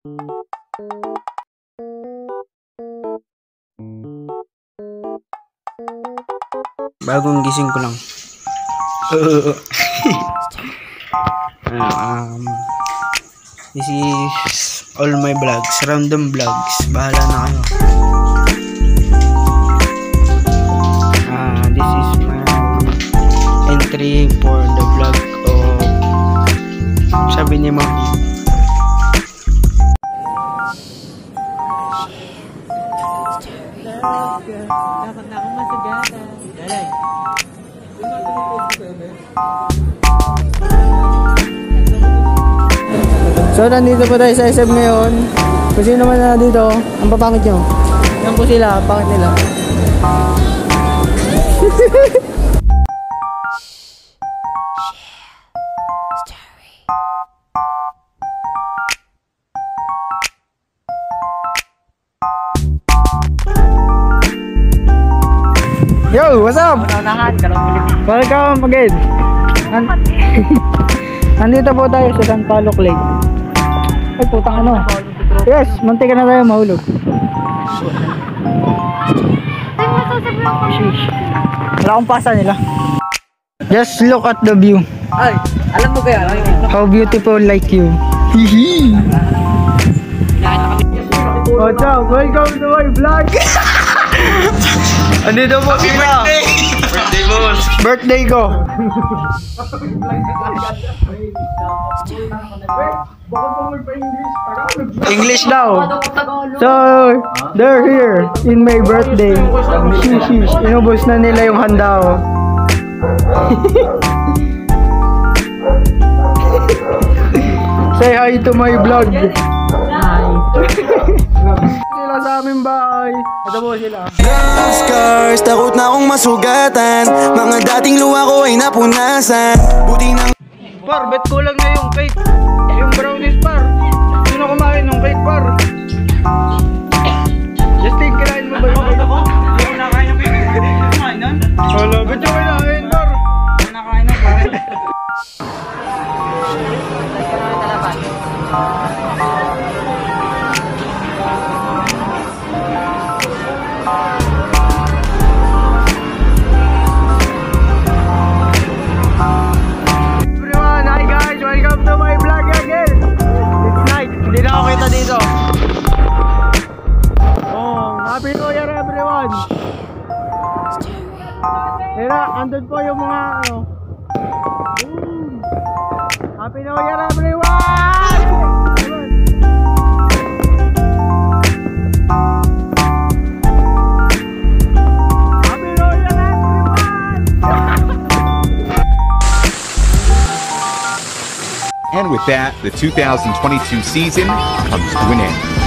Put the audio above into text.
Bagong gising ko lang. This is all my vlogs, random vlogs. Bahala na kayo. This is my entry for the vlog of sabi ni Mapeh. Dapat na akong masagana. Dalay. So nandito po tayo sa SM ngayon. Kung sino naman na dito, ang papangit nyo. Yan po sila, pangit nila. Yo, what's up? Welcome again. Nandito po tayo sa San Palok Lake. Ay putang ano. Yes, munti ka na tayo mahulog. Wala akong pasa nila. Just look at the view. Ay, alam mo kaya? How beautiful like you. Hihi. What's up? Welcome to my vlog. Andito po sila. Birthday boss. Birthday ko. English daw. So, they're here in my birthday. Shish. Inubos na nila yung handa ko. Say hi to my vlog. Hi. Sila sa aming bahay. Ito po sila. Scars, takot na akong masugatan. Mga dating luha ko ay napunasan. Buti nang Par, bet ko lang na yung cake. Yung brownies, par. Sino kumain ng cake, par? Justin, kinain mo ba yung cake? Hindi ko nakain ng cake. Hindi ko kumain nun. Wala, bet yung kinain, par. Hindi ko nakain ng cake. Hindi na ako kita dito. Oh, Happy New Year everyone. Mira, andun po yung mga ano. Happy New Year everyone. Happy New Year everyone. And with that, the 2022 season comes to an end.